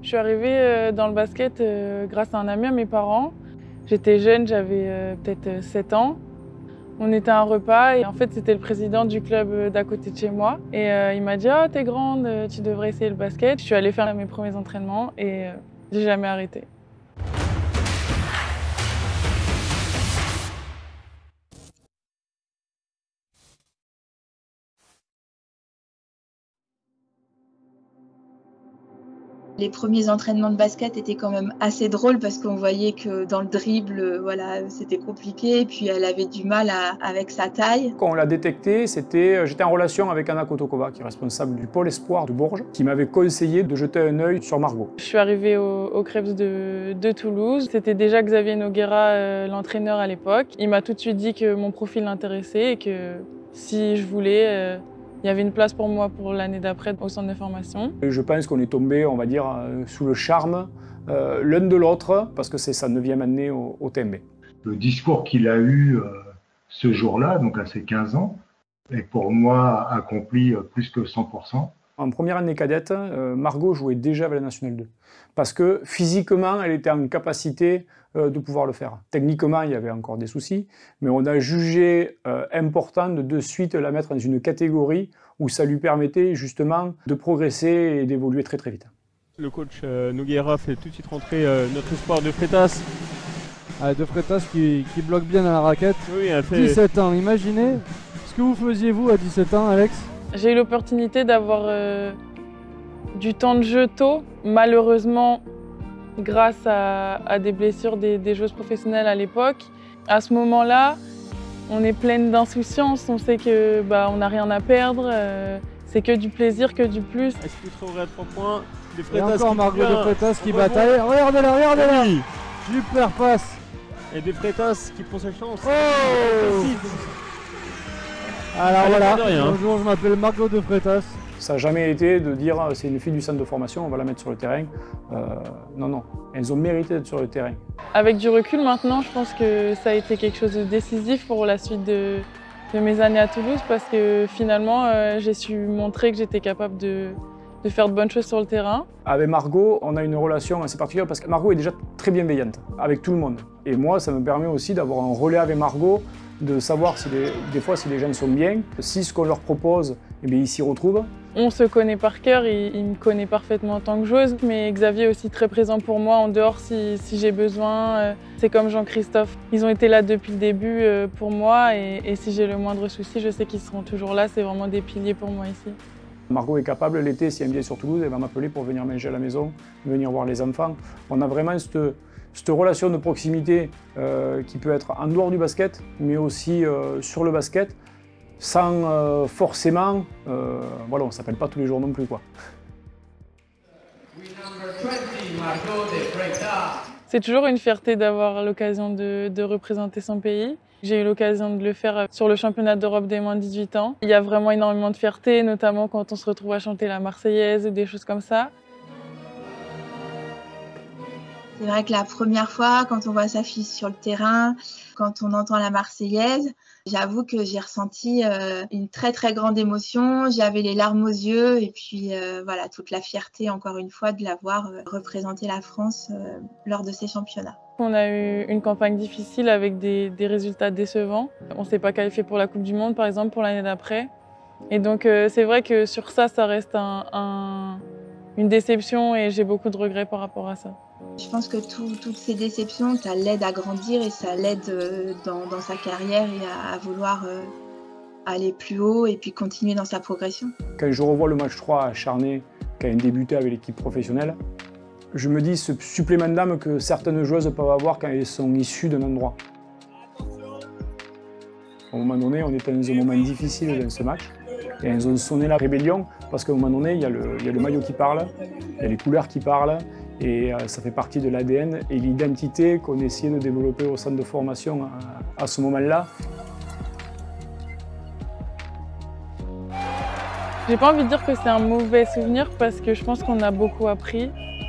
Je suis arrivée dans le basket grâce à un ami à mes parents. J'étais jeune, j'avais peut-être 7 ans. On était à un repas et en fait c'était le président du club d'à côté de chez moi. Et il m'a dit « Oh, t'es grande, tu devrais essayer le basket ». Je suis allée faire mes premiers entraînements et j'ai jamais arrêté. Les premiers entraînements de basket étaient quand même assez drôles parce qu'on voyait que dans le dribble, voilà, c'était compliqué et puis elle avait du mal avec sa taille. Quand on l'a détecté, j'étais en relation avec Anna Kotokova, qui est responsable du pôle espoir de Bourges, qui m'avait conseillé de jeter un œil sur Margot. Je suis arrivée au Krebs de Toulouse. C'était déjà Xavier Noguera, l'entraîneur à l'époque. Il m'a tout de suite dit que mon profil l'intéressait et que si je voulais, il y avait une place pour moi pour l'année d'après au centre de formation. Et je pense qu'on est tombé, on va dire, sous le charme l'un de l'autre, parce que c'est sa 9e année au TMB. Le discours qu'il a eu ce jour-là, donc à ses 15 ans, est pour moi accompli plus que 100%. En première année cadette, Margot jouait déjà avec la Nationale 2. Parce que physiquement, elle était en capacité de pouvoir le faire. Techniquement, il y avait encore des soucis, mais on a jugé important de suite la mettre dans une catégorie où ça lui permettait justement de progresser et d'évoluer très très vite. Le coach Noguera fait tout de suite rentrer notre espoir de Freitas. Ah, de Freitas qui bloque bien à la raquette. Oui, elle fait... 17 ans, imaginez ce que vous faisiez vous à 17 ans, Alex? J'ai eu l'opportunité d'avoir du temps de jeu tôt. Malheureusement, grâce à des blessures des joueuses professionnelles à l'époque. À ce moment-là, on est pleine d'insouciance, on sait que on n'a rien à perdre, c'est que du plaisir, que du plus. Elle se trouverait à 3 points. De Et encore Margot de Freitas qui bataille. Regardez-la, regardez-la. Oui. Super passe. Et de Freitas qui prend sa chance. Oh. Alors voilà, rien. bonjour, je m'appelle Margot de Freitas. Ça n'a jamais été de dire c'est une fille du centre de formation, on va la mettre sur le terrain. Non, non, elles ont mérité d'être sur le terrain. Avec du recul maintenant, je pense que ça a été quelque chose de décisif pour la suite de mes années à Toulouse parce que finalement, j'ai su montrer que j'étais capable de faire de bonnes choses sur le terrain. Avec Margot, on a une relation assez particulière parce que Margot est déjà très bienveillante avec tout le monde. Et moi, ça me permet aussi d'avoir un relais avec Margot, de savoir si des fois si les gens sont bien, si ce qu'on leur propose, eh bien, ils s'y retrouvent. On se connaît par cœur, il me connaît parfaitement en tant que joueuse, mais Xavier est aussi très présent pour moi en dehors si j'ai besoin. C'est comme Jean-Christophe, ils ont été là depuis le début pour moi et si j'ai le moindre souci, je sais qu'ils seront toujours là, c'est vraiment des piliers pour moi ici. Margot est capable, l'été, si elle vient sur Toulouse, elle va m'appeler pour venir manger à la maison, venir voir les enfants. On a vraiment cette relation de proximité qui peut être en dehors du basket, mais aussi sur le basket, sans forcément, voilà, on ne s'appelle pas tous les jours non plus, quoi. C'est toujours une fierté d'avoir l'occasion de représenter son pays. J'ai eu l'occasion de le faire sur le championnat d'Europe des moins de 18 ans. Il y a vraiment énormément de fierté, notamment quand on se retrouve à chanter la Marseillaise ou des choses comme ça. C'est vrai que la première fois, quand on voit sa fille sur le terrain, quand on entend la Marseillaise, j'avoue que j'ai ressenti une très très grande émotion. J'avais les larmes aux yeux et puis voilà, toute la fierté encore une fois de l'avoir représenté la France lors de ces championnats. On a eu une campagne difficile avec des résultats décevants. On ne s'est pas qualifié pour la Coupe du Monde par exemple pour l'année d'après. Et donc c'est vrai que sur ça reste une déception et j'ai beaucoup de regrets par rapport à ça. Je pense que toutes ces déceptions, ça l'aide à grandir et ça l'aide dans sa carrière et à vouloir aller plus haut et puis continuer dans sa progression. Quand je revois le match 3 à Charnay, quand elle débutait avec l'équipe professionnelle, je me dis ce supplément d'âme que certaines joueuses peuvent avoir quand elles sont issues d'un endroit. À un moment donné, on était dans un moment difficile dans ce match. Et elles ont sonné la rébellion parce qu'à un moment donné, il y a le maillot qui parle, il y a les couleurs qui parlent, et ça fait partie de l'ADN et l'identité qu'on essayait de développer au centre de formation à ce moment-là. J'ai pas envie de dire que c'est un mauvais souvenir parce que je pense qu'on a beaucoup appris.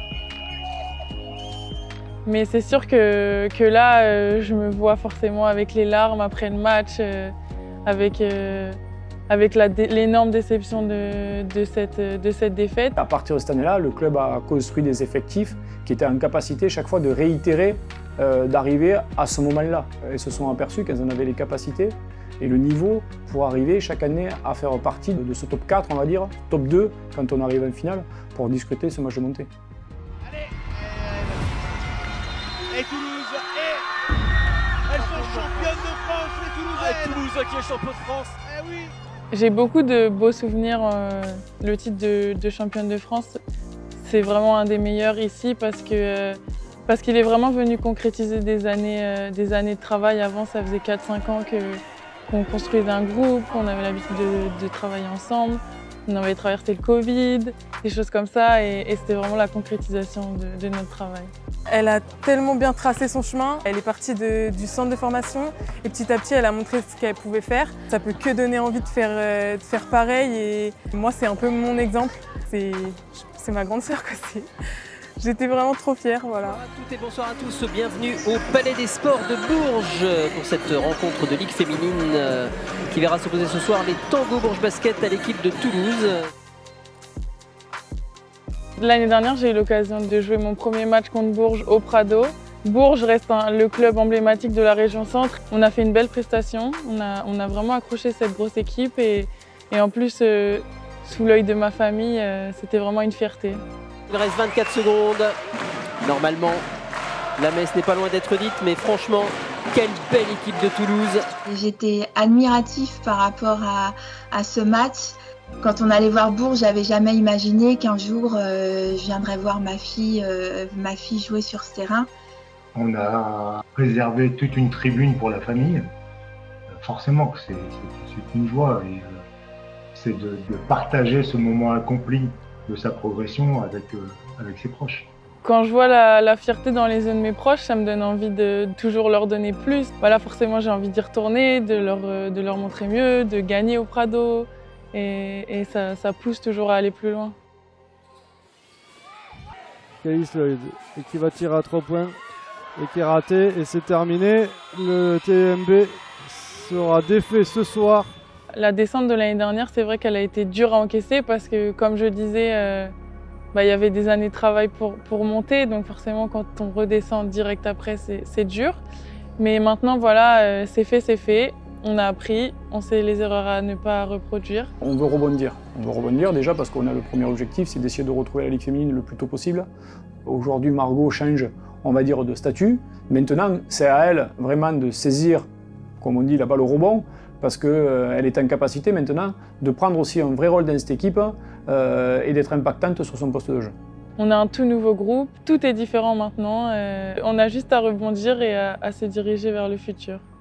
Mais c'est sûr que là, je me vois forcément avec les larmes après le match, avec avec l'énorme déception de cette défaite. À partir de cette année-là, le club a construit des effectifs qui étaient en capacité chaque fois de réitérer, d'arriver à ce moment-là. Ils se sont aperçus qu'elles en avaient les capacités et le niveau pour arriver chaque année à faire partie de ce top 4, on va dire, top 2 quand on arrive en finale pour discuter ce match de montée. Allez, et Toulouse, elles sont championnes de France, les Toulousaines. Toulouse qui est champion de France. Eh oui. J'ai beaucoup de beaux souvenirs. Le titre de championne de France, c'est vraiment un des meilleurs ici parce qu'il est vraiment venu concrétiser des années de travail. Avant, ça faisait 4-5 ans qu'on construisait un groupe, qu'on avait l'habitude de travailler ensemble. On avait traversé le Covid, des choses comme ça, et c'était vraiment la concrétisation de notre travail. Elle a tellement bien tracé son chemin. Elle est partie du centre de formation et petit à petit, elle a montré ce qu'elle pouvait faire. Ça peut que donner envie de faire pareil, et moi, c'est un peu mon exemple. C'est ma grande sœur, quoi. J'étais vraiment trop fière, voilà. Bonsoir à toutes et bonsoir à tous, bienvenue au Palais des Sports de Bourges pour cette rencontre de Ligue féminine qui verra s'opposer ce soir les Tango Bourges Basket à l'équipe de Toulouse. L'année dernière, j'ai eu l'occasion de jouer mon premier match contre Bourges au Prado. Bourges reste le club emblématique de la région centre. On a fait une belle prestation, on a vraiment accroché cette grosse équipe et en plus, sous l'œil de ma famille, c'était vraiment une fierté. Il reste 24 secondes. Normalement, la messe n'est pas loin d'être dite, mais franchement, quelle belle équipe de Toulouse. J'étais admiratif par rapport à ce match. Quand on allait voir Bourges, j'avais jamais imaginé qu'un jour, je viendrais voir ma fille jouer sur ce terrain. On a réservé toute une tribune pour la famille. Forcément que c'est une joie et c'est de partager ce moment accompli de sa progression avec ses proches. Quand je vois la fierté dans les yeux de mes proches, ça me donne envie de toujours leur donner plus. Voilà, forcément, j'ai envie d'y retourner, de leur montrer mieux, de gagner au Prado. Et ça pousse toujours à aller plus loin. Caïs Lloyd, et qui va tirer à 3 points et qui est raté, et c'est terminé. Le TMB sera défait ce soir. La descente de l'année dernière, c'est vrai qu'elle a été dure à encaisser parce que, comme je disais, il y avait des années de travail pour monter. Donc forcément, quand on redescend direct après, c'est dur. Mais maintenant, voilà, c'est fait. On a appris, on sait les erreurs à ne pas reproduire. On veut rebondir. Déjà parce qu'on a le premier objectif, c'est d'essayer de retrouver la Ligue féminine le plus tôt possible. Aujourd'hui, Margot change, on va dire, de statut. Maintenant, c'est à elle vraiment de saisir, comme on dit là-bas, le rebond, parce qu'elle est en capacité maintenant de prendre aussi un vrai rôle dans cette équipe et d'être impactante sur son poste de jeu. On a un tout nouveau groupe, tout est différent maintenant. On a juste à rebondir et à se diriger vers le futur.